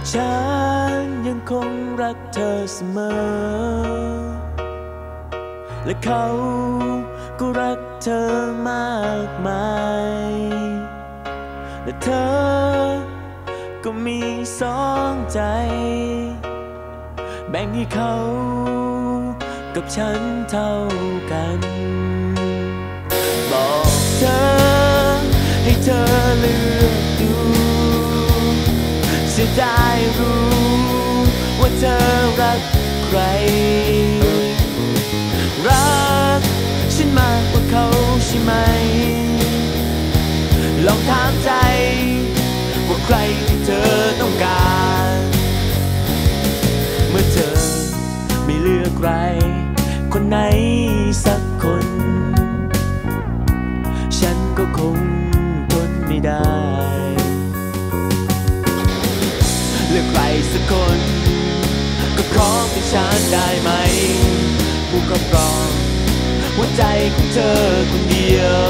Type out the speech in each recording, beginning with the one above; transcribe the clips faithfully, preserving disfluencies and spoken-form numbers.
ฉันยังคงรักเธอเสมอและเขาก็รักเธอมากมายและเธอก็มีสองใจแบ่งให้เขากับฉันเท่ากันบอกเธอให้เธอเลือกดูจะได้รู้ว่าเธอรักใครรักฉันมากกว่าเขาใช่ไหมลองถามใจว่าใครที่เธอต้องการเมื่อเธอไม่เลือกใครคนไหนสักคนฉันก็คงทนไม่ได้เลือกใครสักคนก็ขอเป็นฉันได้ไหมผู้ครอบครองหัวใจของเธอคนเดียว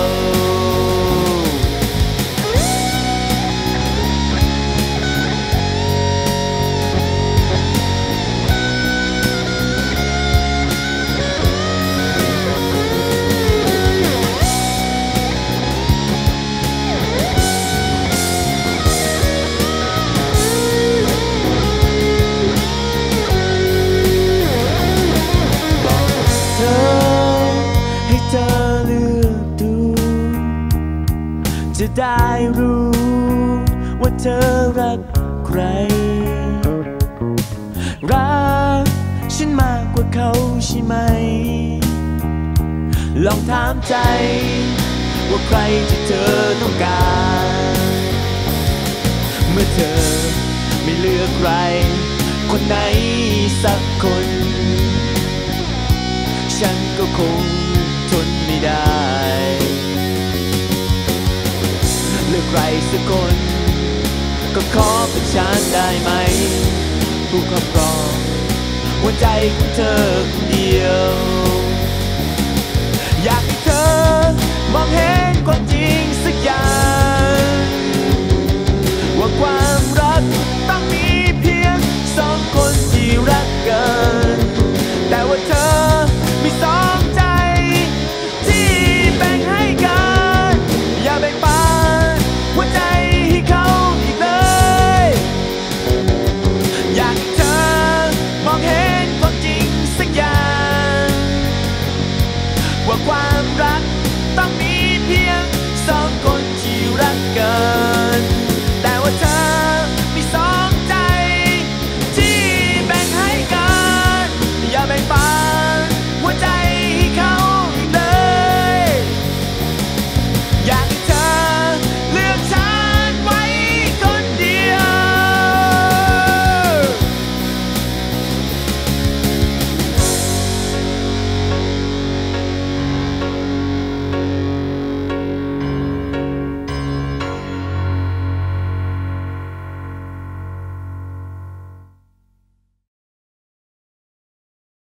จะได้รู้ว่าเธอรักใครรักฉันมากกว่าเขาใช่ไหมลองถามใจว่าใครที่เธอต้องการเมื่อเธอไม่เลือกใครคนไหนสักคนฉันก็คงทนไม่ได้เลือกใครสักคนก็ขอเป็นฉันได้ไหมผู้ครอบครองหัวใจของเธอคนเดียว